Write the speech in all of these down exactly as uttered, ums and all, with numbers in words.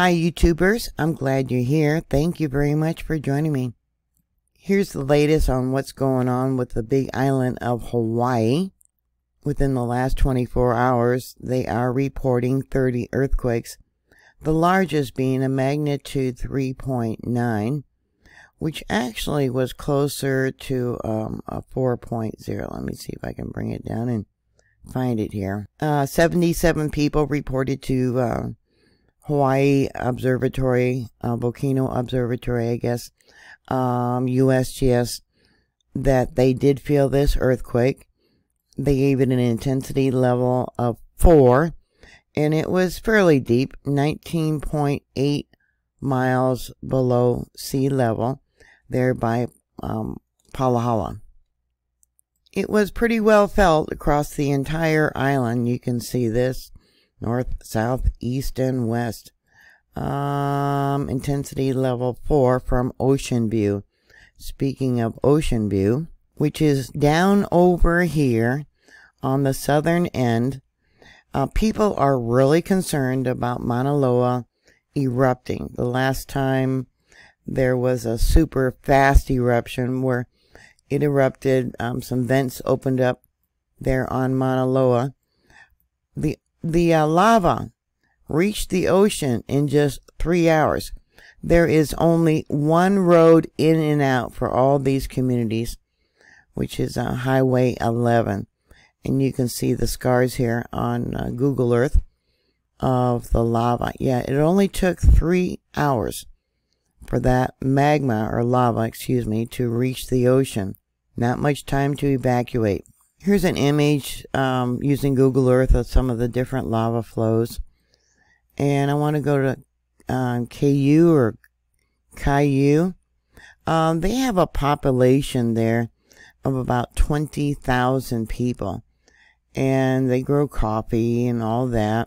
Hi YouTubers, I'm glad you're here. Thank you very much for joining me. Here's the latest on what's going on with the big island of Hawaii. Within the last twenty-four hours, they are reporting thirty earthquakes, the largest being a magnitude three point nine, which actually was closer to um, a four point oh. Let me see if I can bring it down and find it here. Uh, seventy-seven people reported to uh, Hawaii Observatory, uh, Volcano Observatory, I guess, um, U S G S, that they did feel this earthquake. They gave it an intensity level of four, and it was fairly deep, nineteen point eight miles below sea level, there by um, Palahala. It was pretty well felt across the entire island. You can see this. North, south, east, and west. Um, intensity level four from Ocean View. Speaking of Ocean View, which is down over here on the southern end, uh, people are really concerned about Mauna Loa erupting. The last time there was a super fast eruption where it erupted, um, some vents opened up there on Mauna Loa. The The uh, lava reached the ocean in just three hours. There is only one road in and out for all these communities, which is uh, Highway eleven. And you can see the scars here on uh, Google Earth of the lava. Yeah, it only took three hours for that magma, or lava, excuse me, to reach the ocean. Not much time to evacuate. Here's an image um, using Google Earth of some of the different lava flows. And I want to go to um, K U or Kaiu. Um, they have a population there of about twenty thousand people. And they grow coffee and all that.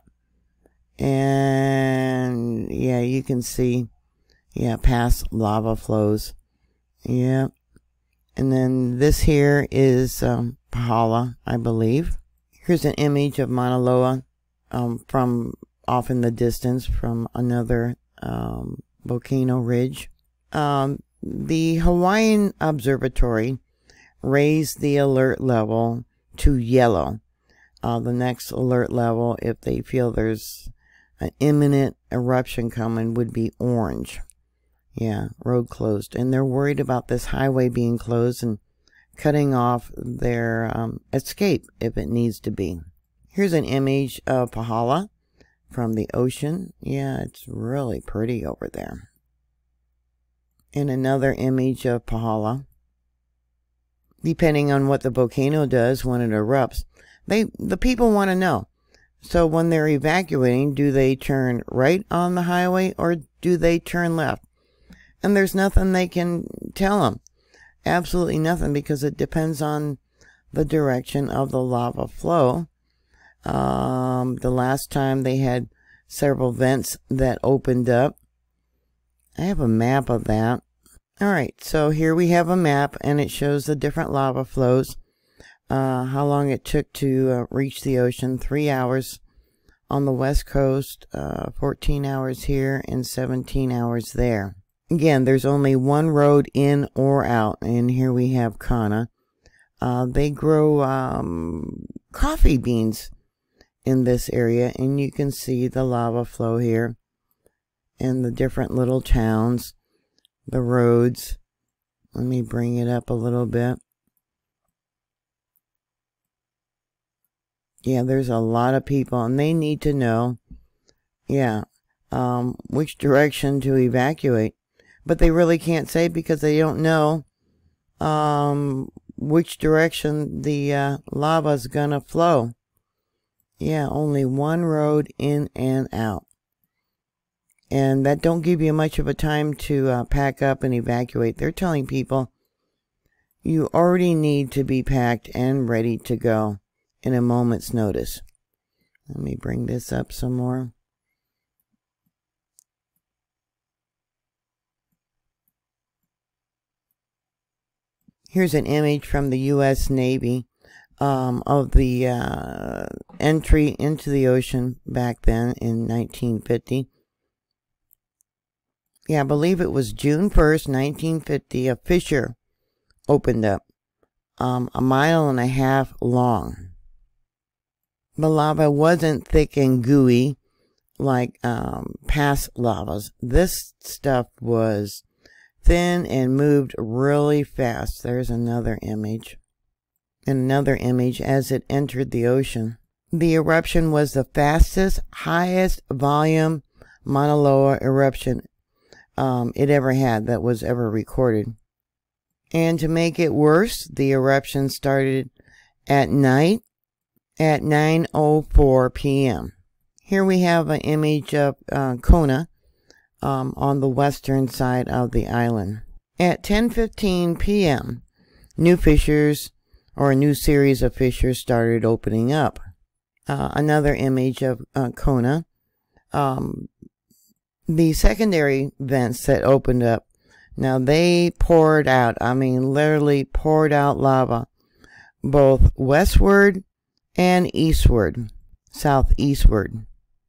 And yeah, you can see, yeah, past lava flows. Yeah. And then this here is um, Pahala, I believe. Here's an image of Mauna Loa um, from off in the distance from another um, volcano ridge. Um, the Hawaiian Observatory raised the alert level to yellow. Uh, the next alert level, if they feel there's an imminent eruption coming, would be orange. Yeah, road closed. And they're worried about this highway being closed and cutting off their um, escape if it needs to be. Here's an image of Pahala from the ocean. Yeah, it's really pretty over there. And another image of Pahala. Depending on what the volcano does when it erupts, they the people want to know. So when they're evacuating, do they turn right on the highway or do they turn left? And there's nothing they can tell them. Absolutely nothing, because it depends on the direction of the lava flow. Um, the last time they had several vents that opened up. I have a map of that. Alright, so here we have a map, and it shows the different lava flows. Uh, how long it took to uh, reach the ocean. Three hours on the west coast, uh, fourteen hours here, and seventeen hours there. Again, there's only one road in or out, and here we have Kana. Uh, they grow um, coffee beans in this area, and you can see the lava flow here, and the different little towns, the roads. Let me bring it up a little bit. Yeah, there's a lot of people, and they need to know, yeah, um, which direction to evacuate. But they really can't say because they don't know um, which direction the uh, lava's gonna flow. Yeah, only one road in and out. And that don't give you much of a time to uh, pack up and evacuate. They're telling people you already need to be packed and ready to go in a moment's notice. Let me bring this up some more. Here's an image from the U S Navy um, of the uh, entry into the ocean back then in nineteen fifty. yeah, I believe it was June first, nineteen fifty, a fissure opened up, um, a mile and a half long. The lava wasn't thick and gooey like um, past lavas. This stuff was thin and moved really fast. There's another image. Another image as it entered the ocean. The eruption was the fastest, highest volume Mauna Loa eruption um, it ever had that was ever recorded. And to make it worse, the eruption started at night at nine oh four p m Here we have an image of uh, Kona um, on the western side of the island. At ten fifteen p m, new fissures, or a new series of fissures, started opening up. Uh, another image of uh, Kona. Um, the secondary vents that opened up, now they poured out, I mean literally poured out lava, both westward and eastward, southeastward.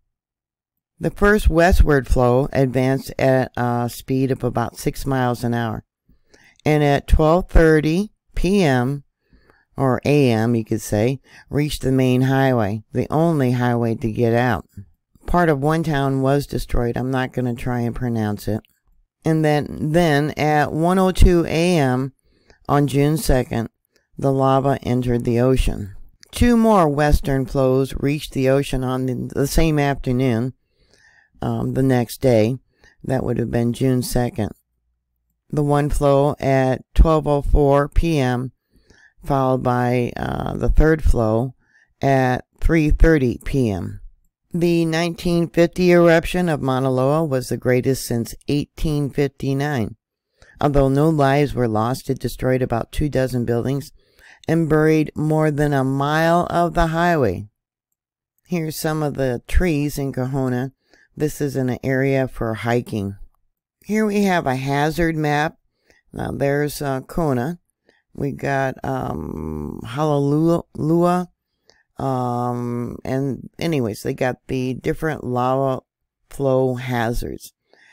The first westward flow advanced at a speed of about six miles an hour. And at twelve thirty p m, or a m you could say, reached the main highway, the only highway to get out. Part of one town was destroyed. I'm not going to try and pronounce it. And then, then at one oh two a m on June second, the lava entered the ocean. Two more western flows reached the ocean on the, the same afternoon, um, the next day. That would have been June second. The one flow at twelve oh four p m, followed by uh, the third flow at three thirty p m The nineteen fifty eruption of Mauna Loa was the greatest since eighteen fifty-nine. Although no lives were lost, it destroyed about two dozen buildings and buried more than a mile of the highway. Here's some of the trees in Kona. This is an area for hiking. Here we have a hazard map. Now there's uh, Kona. We got um, Honolulu. Um, and anyways, they got the different lava flow hazards.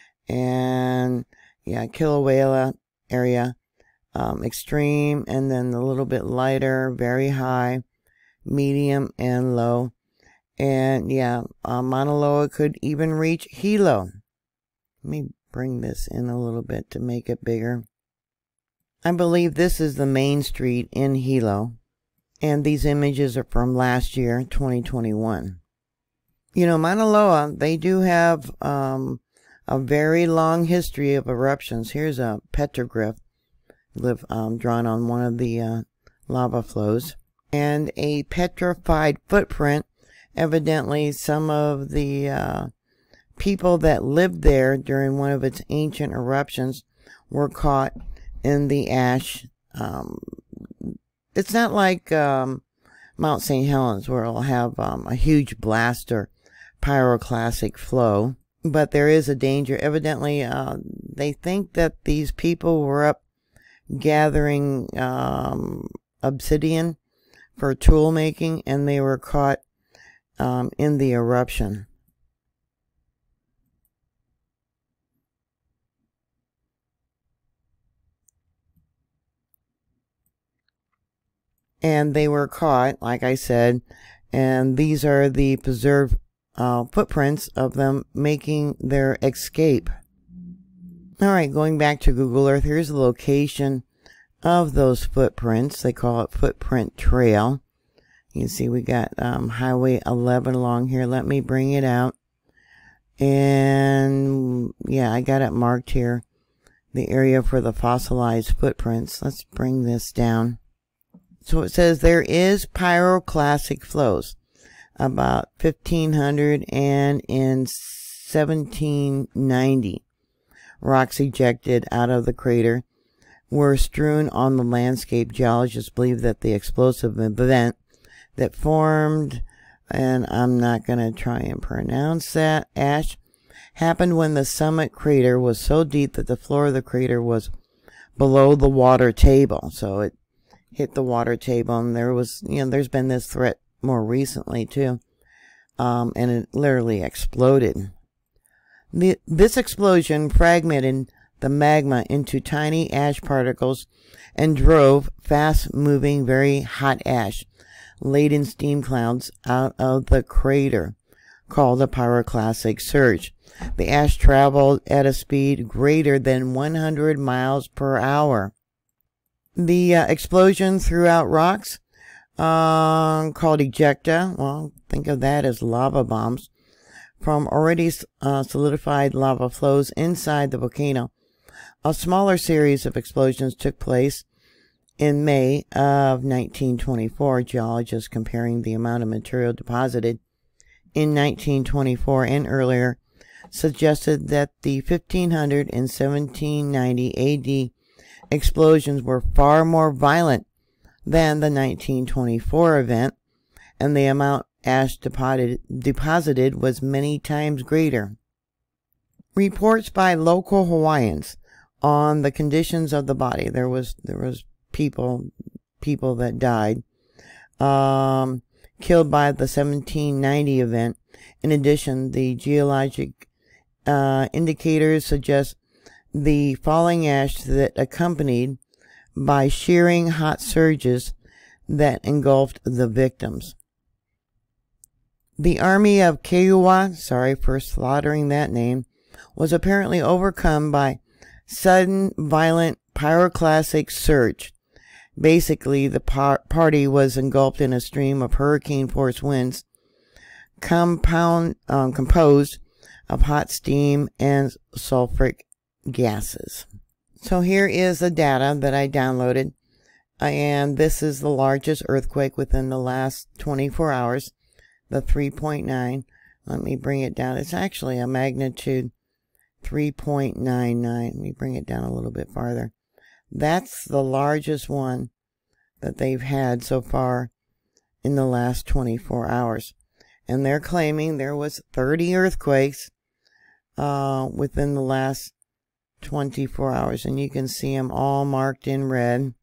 And yeah, Kilauea area, um, extreme, and then a little bit lighter, very high, medium, and low. And yeah, uh, Mauna Loa could even reach Hilo. Let me bring this in a little bit to make it bigger. I believe this is the main street in Hilo. And these images are from last year, twenty twenty-one. You know, Mauna Loa, they do have um, a very long history of eruptions. Here's a petroglyph live, um, drawn on one of the uh, lava flows. And a petrified footprint. Evidently, some of the uh, people that lived there during one of its ancient eruptions were caught in the ash. Um, it's not like um, Mount Saint Helens, where it'll have um, a huge blast or pyroclastic flow, but there is a danger. Evidently, uh, they think that these people were up gathering um, obsidian for tool making, and they were caught um, in the eruption. And they were caught, like I said, and these are the preserved uh, footprints of them making their escape. Alright, going back to Google Earth, here's the location of those footprints. They call it Footprint Trail. You can see we got um, Highway eleven along here. Let me bring it out. And yeah, I got it marked here. The area for the fossilized footprints. Let's bring this down. So it says there is pyroclastic flows. About fifteen hundred and in seventeen ninety, rocks ejected out of the crater were strewn on the landscape. Geologists believe that the explosive event that formed, and I'm not going to try and pronounce that, ash, happened when the summit crater was so deep that the floor of the crater was below the water table. So it hit the water table, and there was, you know, there's been this threat more recently too, um, and it literally exploded. The, this explosion fragmented the magma into tiny ash particles and drove fast-moving, very hot ash-laden steam clouds out of the crater, called a pyroclastic surge. The ash traveled at a speed greater than one hundred miles per hour. The uh, explosion threw out rocks uh, called ejecta. Well, think of that as lava bombs from already uh, solidified lava flows inside the volcano. A smaller series of explosions took place in May of nineteen twenty-four. Geologists comparing the amount of material deposited in nineteen twenty-four and earlier suggested that the fifteen hundred and seventeen ninety A D explosions were far more violent than the nineteen twenty-four event, and the amount ash deposited, deposited was many times greater. Reports by local Hawaiians on the conditions of the body. There was there was people people that died um, killed by the seventeen ninety event. In addition, the geologic uh, indicators suggest the falling ash that accompanied by shearing hot surges that engulfed the victims. The army of Kiowa, sorry for slaughtering that name, was apparently overcome by sudden, violent pyroclastic surge. Basically, the par party was engulfed in a stream of hurricane-force winds compound, um, composed of hot steam and sulfuric gases. So here is the data that I downloaded, and this is the largest earthquake within the last twenty-four hours, the three point nine. Let me bring it down. It's actually a magnitude three point nine nine. Let me bring it down a little bit farther. That's the largest one that they've had so far in the last twenty-four hours. And they're claiming there was thirty earthquakes uh, within the last twenty-four hours. And you can see them all marked in red.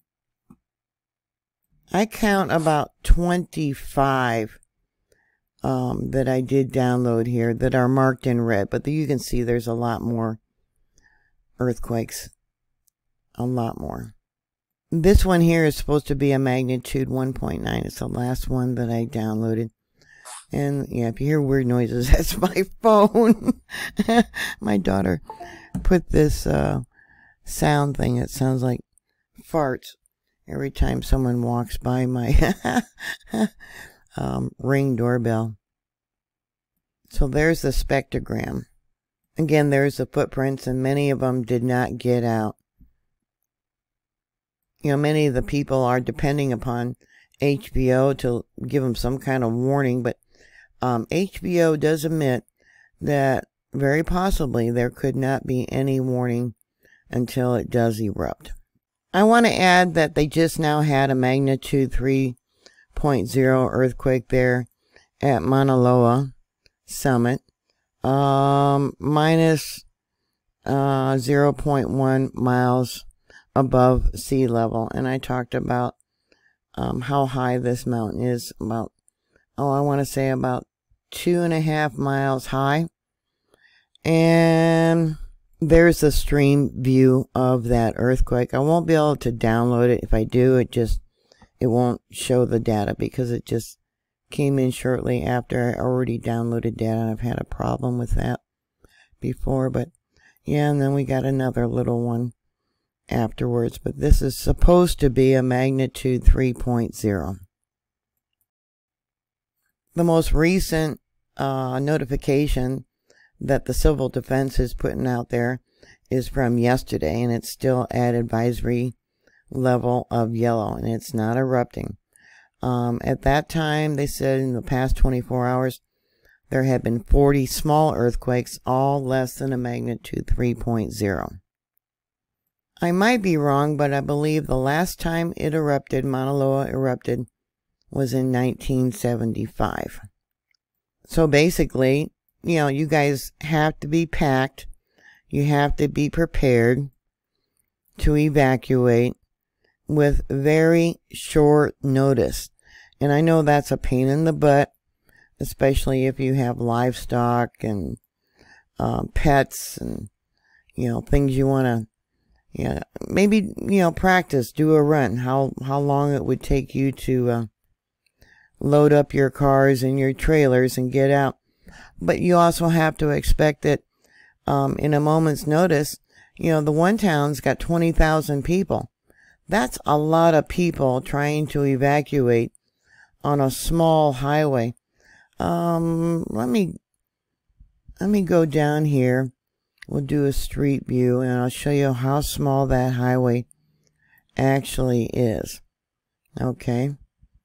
I count about twenty-five um, that I did download here that are marked in red. But you can see there's a lot more earthquakes. A lot more. This one here is supposed to be a magnitude one point nine. It's the last one that I downloaded. And yeah, if you hear weird noises, that's my phone. My daughter put this uh, sound thing that sounds like farts every time someone walks by my um, Ring doorbell. So there's the spectrogram. Again, there's the footprints, and many of them did not get out. You know, many of the people are depending upon H B O to give them some kind of warning, but um, H B O does admit that very possibly there could not be any warning until it does erupt. I want to add that they just now had a magnitude three point oh earthquake there at Mauna Loa Summit, um, minus uh, zero point one miles above sea level. And I talked about um, how high this mountain is. About, oh, I want to say about two and a half miles high. And there's a stream view of that earthquake. I won't be able to download it. If I do, it just, it won't show the data because it just came in shortly after I already downloaded data. And I've had a problem with that before. But yeah, and then we got another little one afterwards, but this is supposed to be a magnitude three point oh. The most recent uh, notification that the Civil Defense is putting out there is from yesterday, and it's still at advisory level of yellow, and it's not erupting. Um, at that time, they said in the past twenty-four hours, there had been forty small earthquakes, all less than a magnitude three point oh. I might be wrong, but I believe the last time it erupted, Mauna Loa erupted, was in nineteen seventy-five. So basically, you know, you guys have to be packed. You have to be prepared to evacuate with very short notice. And I know that's a pain in the butt, especially if you have livestock and uh, pets and, you know, things you want to, yeah, maybe, you know, practice, do a run, how, how long it would take you to uh, load up your cars and your trailers and get out. But you also have to expect that um, in a moment's notice, you know, the one town's got twenty thousand people. That's a lot of people trying to evacuate on a small highway. Um, let me, let me go down here. We'll do a street view and I'll show you how small that highway actually is. Okay.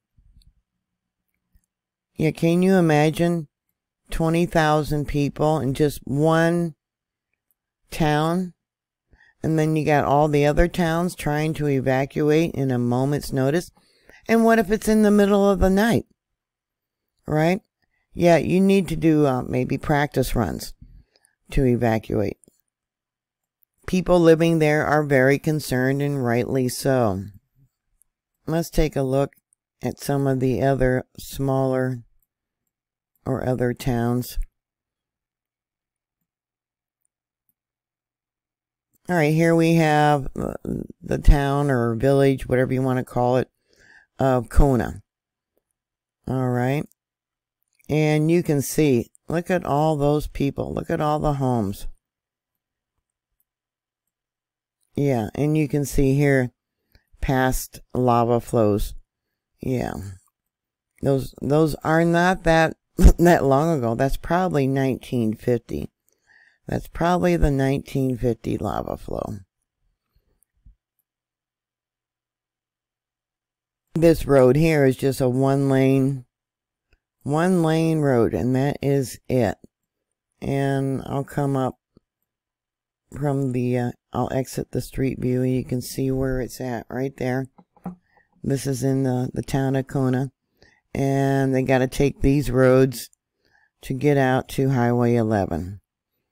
Yeah, can you imagine twenty thousand people in just one town? And then you got all the other towns trying to evacuate in a moment's notice. And what if it's in the middle of the night? Right? Yeah, you need to do uh, maybe practice runs to evacuate. People living there are very concerned, and rightly so. Let's take a look at some of the other smaller or other towns. All right, here we have the town or village, whatever you want to call it, of Kona. All right. And you can see, look at all those people. Look at all the homes. Yeah, and you can see here past lava flows. Yeah. Those those are not that that long ago. That's probably nineteen fifty. That's probably the nineteen fifty lava flow. This road here is just a one lane, one lane road, and that is it. And I'll come up from the, uh, I'll exit the street view and you can see where it's at right there. This is in the, the town of Kona. And they got to take these roads to get out to Highway eleven.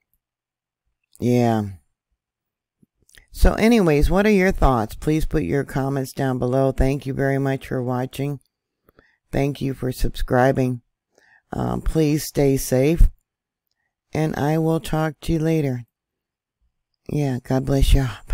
Yeah. So anyways, what are your thoughts? Please put your comments down below. Thank you very much for watching. Thank you for subscribing. Um, please stay safe. And I will talk to you later. Yeah, God bless you.